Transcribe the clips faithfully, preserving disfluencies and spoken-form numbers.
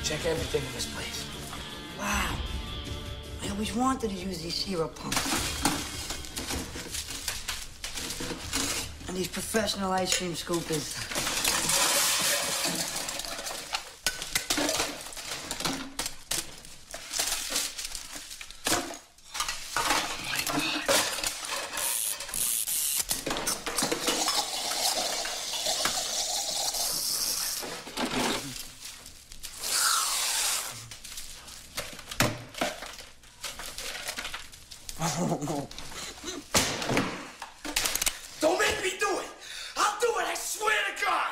Check everything in this place. Wow. I always wanted to use these syrup pumps. And these professional ice cream scoopers. Don't make me do it! I'll do it, I swear to God!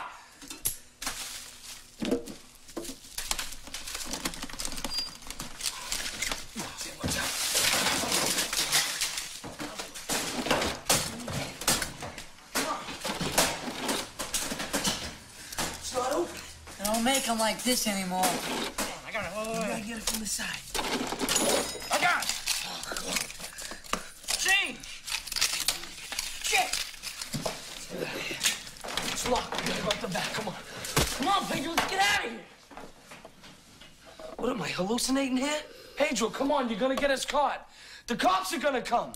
Watch out. It's not open. They don't make them like this anymore. I got it. Wait, wait, wait. I gotta get it from the side. I got it. Change! Shit! It's locked. We gotta go up the back. Come on. Come on, Pedro. Let's get out of here. What am I, hallucinating here? Pedro, come on. You're gonna get us caught. The cops are gonna come.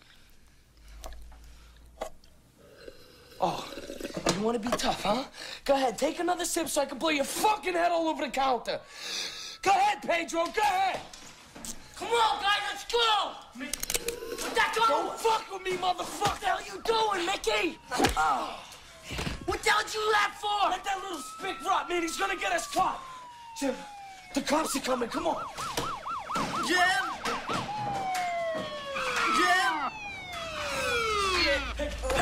Oh, you wanna be tough, huh? Go ahead. Take another sip so I can blow your fucking head all over the counter. Go ahead, Pedro. Go ahead. Come on, guys. Let's go. What's that going? Don't fuck with me, motherfucker! What the hell are you doing, Mickey? Oh. What the hell did you do that for? Let that little spick rot, man. He's gonna get us caught. Jim, the cops are coming. Come on. Jim? Jim? Shit.